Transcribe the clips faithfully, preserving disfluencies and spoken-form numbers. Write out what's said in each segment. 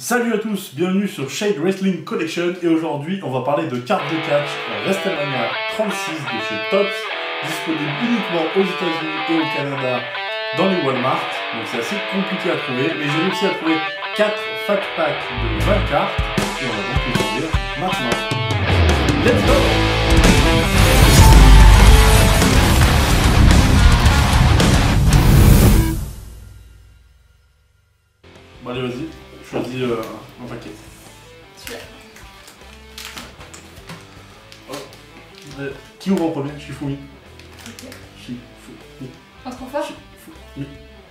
Salut à tous, bienvenue sur Shade Wrestling Collection et aujourd'hui on va parler de cartes de catch WrestleMania trente-six de chez Topps, disponible uniquement aux États-Unis et au Canada dans les Walmart, donc c'est assez compliqué à trouver, mais j'ai réussi à trouver quatre fat packs de vingt cartes et on va donc les ouvrir maintenant. Let's go! Bon allez vas-y, choisis euh, un paquet. Celui-là. Oh. Euh, qui ouvre en premier? Shifumi. Ok. Shifumi. Un trop fort. Shifumi.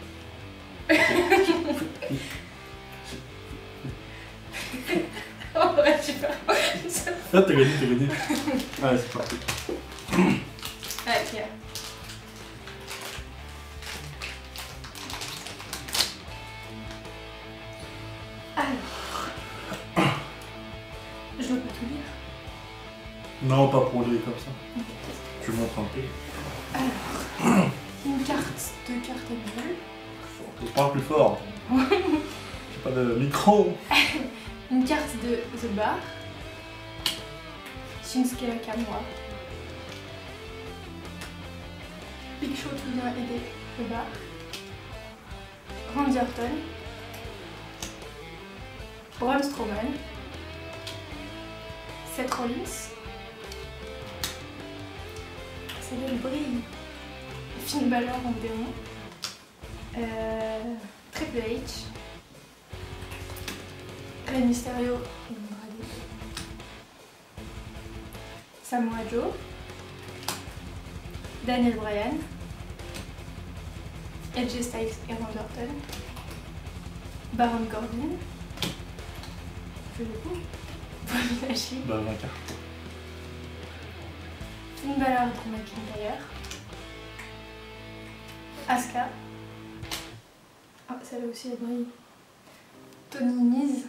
Oh ouais, je sais pas. Ah t'as gagné, t'as gagné. Allez c'est parti. Ah, ok. Alors. Je dois pas tout lire. Non, pas pour les comme ça. Je montre un peu. Alors. Une carte de carte à gueule. On parle plus fort. J'ai pas de micro. Une carte de The Bar. Shinsuke Nakamura. Big Show qui vient aider The Bar. Randy Orton. Braun Strowman. Seth Rollins. C'est le brille. Finn Balor en démon. Euh, Triple H. Rey Mysterio et Andrade. Samoa Joe. Daniel Bryan. A J Styles et Randy Orton. Baron Corbin. Je fais le coup. Bobby Lashley. Bah vingt cartes. Finn Balor et Drew McIntyre. Asuka. Ah, celle-là aussi elle brille. Tony Nese.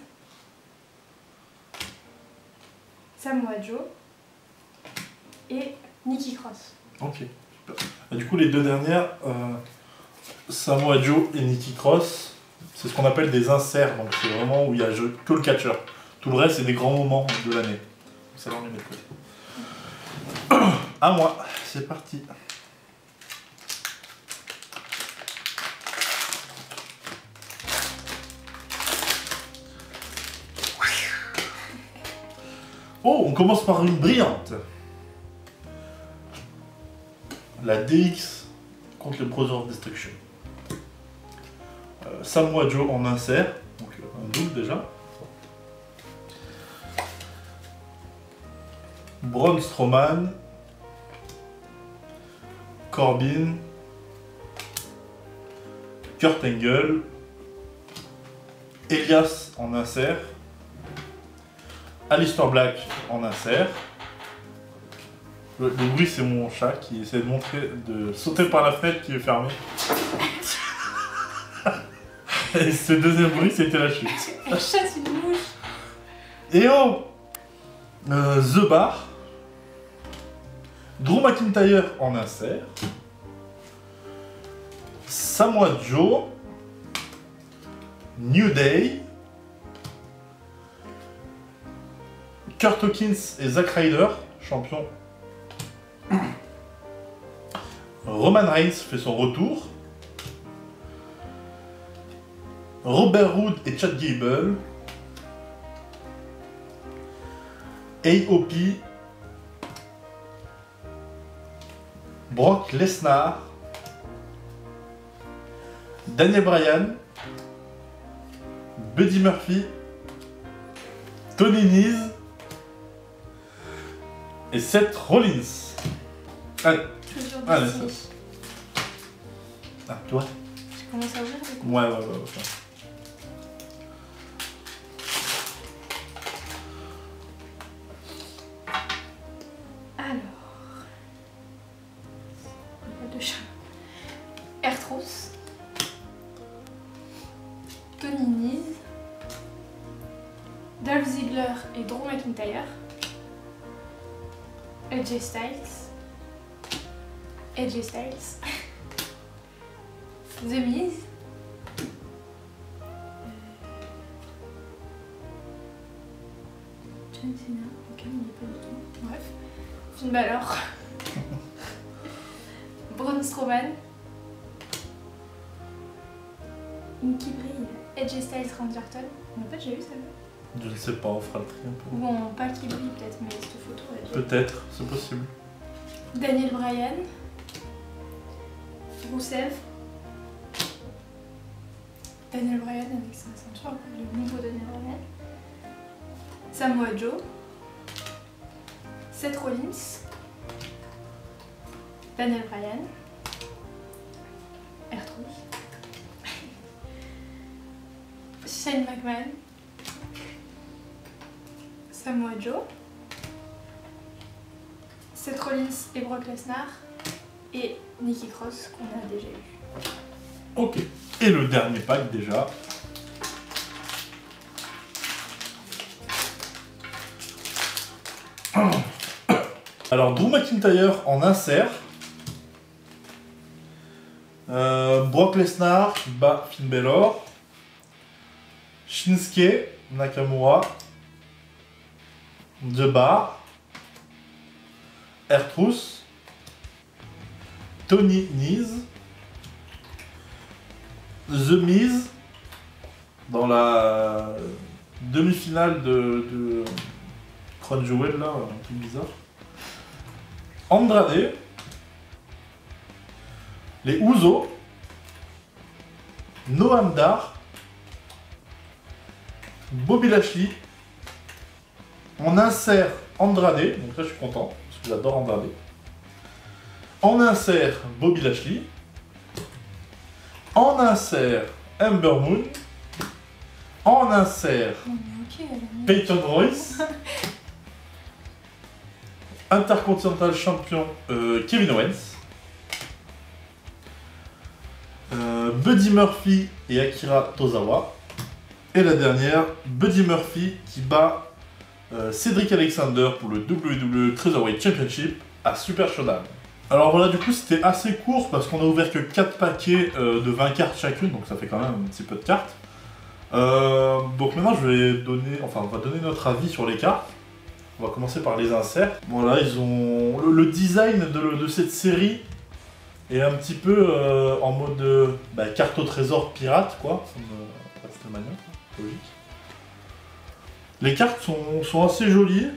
Samoa Joe. Et Nikki Cross. Ok, super. Et du coup les deux dernières, euh, Samoa Joe et Nikki Cross, c'est ce qu'on appelle des inserts, donc c'est vraiment où il y a que le catcheur. Tout le reste c'est des grands moments de l'année. Ça va, on les met de côté. À moi, c'est parti. Oh, on commence par une brillante. La D X contre le Brothers of Destruction. Euh, Samoa Joe en insert, donc un double déjà. Braun Strowman, Corbin, Kurt Angle, Elias en insert, Aleister Black en insert. Le, le bruit c'est mon chat qui essaie de montrer, de sauter par la fenêtre qui est fermée. Et ce deuxième bruit c'était la chute. Elle chasse une mouche. Et oh euh, The Bar, Drew McIntyre en insert, Samoa Joe, New Day, Kurt Hawkins et Zack Ryder, champion. Roman Reigns fait son retour. Robert Roode et Chad Gable. A O P. Brock Lesnar. Daniel Bryan. Buddy Murphy. Tony Nese. Et Seth Rollins. Allez, allez, ça. Ah, toi? Je commence à ouvrir du coup. Ouais, ouais, ouais. ouais. Alors. Pas de chat. R-Truth. Tony Nese. Dolph Ziggler et Drew McIntyre. A J Styles. A J Styles. The Miz. John Cena. Ok, il n'y est pas du tout. Bref. Finn Balor. Braun Strowman. Nikki Brie. Edge Styles, Randy Orton. On n'a pas déjà eu celle-là? Je ne sais pas, on fera le tri un peu. Bon, pas qui brille peut-être, mais cette photo elle est déjà. Peut-être, c'est possible. Daniel Bryan. Rusev. Daniel Bryan avec sa ceinture, le nouveau Daniel Bryan. Samoa Joe. Seth Rollins. Daniel Bryan. R-Truth. Shane McMahon. Samoa Joe. Seth Rollins et Brock Lesnar. Et Nikki Cross qu'on a déjà eu. Ok. Et le dernier pack déjà. Alors Drew McIntyre en insert. Euh, Brock Lesnar qui bat Finn Balor. Shinsuke Nakamura. The Bar. R-Truth. Tony Nese. The Miz dans la demi-finale de, de Crown Jewel, là, un truc bizarre. Andrade. Les Usos. Noam Dar. Bobby Lashley. On insère Andrade, donc là je suis content, parce que j'adore Andrade. On insère Bobby Lashley. On insère Ember Moon. On insère Okay, Peyton Royce. Intercontinental champion euh, Kevin Owens. Euh, Buddy Murphy et Akira Tozawa. Et la dernière, Buddy Murphy qui bat euh, Cedric Alexander pour le W W E Cruiserweight Championship à Super Showdown. Alors voilà, du coup c'était assez court parce qu'on a ouvert que quatre paquets euh, de vingt cartes chacune, donc ça fait quand même un petit peu de cartes. Euh, donc maintenant je vais donner, enfin on va donner notre avis sur les cartes. On va commencer par les inserts. Voilà, ils ont le, le design de, de cette série est un petit peu euh, en mode euh, bah, carte au trésor pirate, quoi, comme euh, WrestleMania, logique. Les cartes sont, sont assez jolies.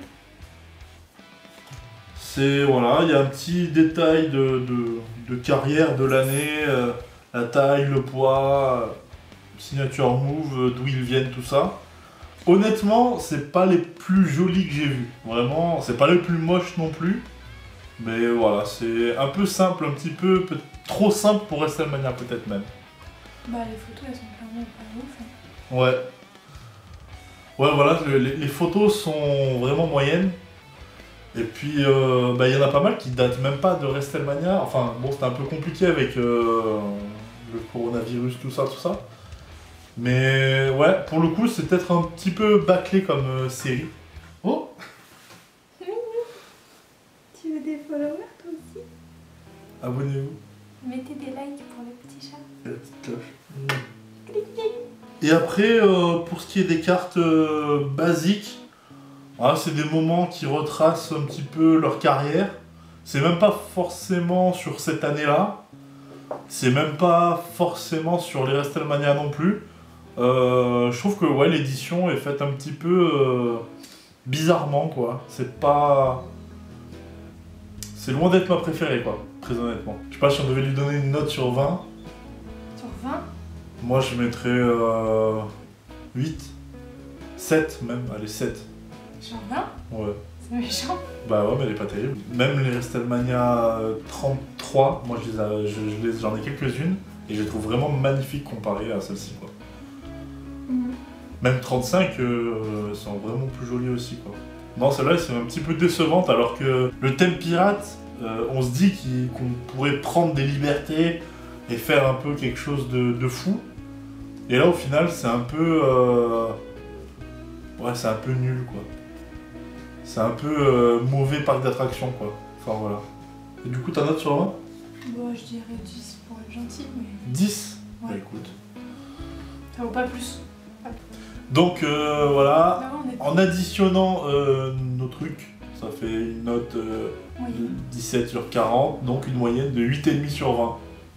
C'est, voilà, il y a un petit détail de, de, de carrière de l'année, euh, la taille, le poids, euh, signature move, euh, d'où ils viennent, tout ça. Honnêtement, c'est pas les plus jolis que j'ai vus. Vraiment, c'est pas les plus moches non plus. Mais voilà, c'est un peu simple, un petit peu, peu trop simple pour WrestleMania peut-être même. Bah les photos elles sont clairement pas ouf. Hein. Ouais. Ouais, voilà, les, les photos sont vraiment moyennes. Et puis, euh, bah, y en a pas mal qui datent même pas de WrestleMania. Enfin, bon, c'était un peu compliqué avec euh, le coronavirus, tout ça, tout ça. Mais ouais, pour le coup, c'est peut-être un petit peu bâclé comme euh, série. Oh! Tu veux des followers toi aussi? Abonnez-vous. Mettez des likes pour le petit chat. Et la petite cloche. Et après, euh, pour ce qui est des cartes euh, basiques, voilà, c'est des moments qui retracent un petit peu leur carrière. C'est même pas forcément sur cette année-là. C'est même pas forcément sur les WrestleMania non plus. Euh, je trouve que ouais, l'édition est faite un petit peu euh, bizarrement, quoi. C'est pas... C'est loin d'être ma préférée, quoi, très honnêtement. Je sais pas si on devait lui donner une note sur vingt. Sur vingt? Moi, je mettrais euh, huit. sept même, allez, sept. Sur vingt? Ouais. C'est méchant. Bah ouais, mais elle est pas terrible. Même les WrestleMania trente-trois, moi je les a- je- je les- j'en ai quelques-unes, et je les trouve vraiment magnifiques comparées à celle-ci, quoi. Mmh. Même trente-cinq, euh, sont vraiment plus jolies aussi, quoi. Non, celle-là, c'est un petit peu décevante, alors que le thème pirate, euh, on se dit qu'il- qu'on pourrait prendre des libertés et faire un peu quelque chose de, de fou. Et là, au final, c'est un peu... euh, Ouais, c'est un peu nul, quoi. C'est un peu euh, mauvais parc d'attraction, quoi. Enfin, voilà. Et du coup, ta note sur vingt? Bon, je dirais dix pour être gentil, mais dix. Ouais. Bah écoute. ça vaut pas plus. Donc euh, voilà, Bah, on est... en additionnant euh, nos trucs, ça fait une note euh, Oui. de dix-sept sur quarante, donc une moyenne de huit virgule cinq sur vingt.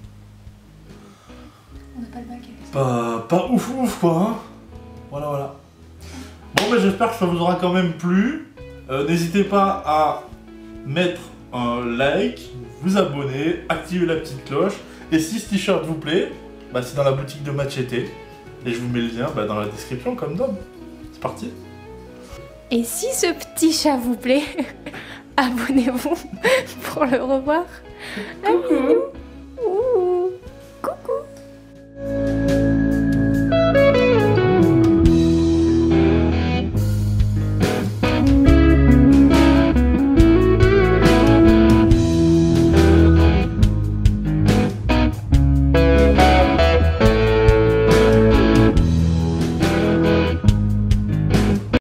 On n'a pas le bac avec ça. Pas, pas ouf ouf quoi, hein. Voilà, voilà. Bon, ben j'espère que ça vous aura quand même plu. Euh, N'hésitez pas à mettre un like, vous abonner, activer la petite cloche. Et si ce t-shirt vous plaît, bah, c'est dans la boutique de Machete. Et je vous mets le lien bah, dans la description comme d'hab. C'est parti. Et si ce petit chat vous plaît, abonnez-vous pour le revoir. Coucou.